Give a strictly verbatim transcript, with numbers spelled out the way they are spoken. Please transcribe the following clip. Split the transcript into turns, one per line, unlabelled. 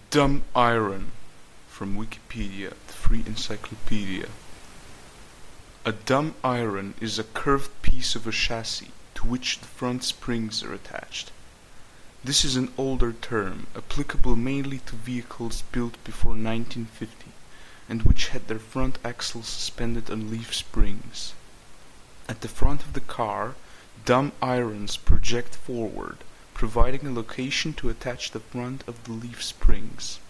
Dumb iron from Wikipedia, the free encyclopedia. A dumb iron is a curved piece of a chassis to which the front springs are attached. This is an older term, applicable mainly to vehicles built before nineteen fifty, and which had their front axles suspended on leaf springs. At the front of the car, dumb irons project forward, providing a location to attach the front of the leaf springs.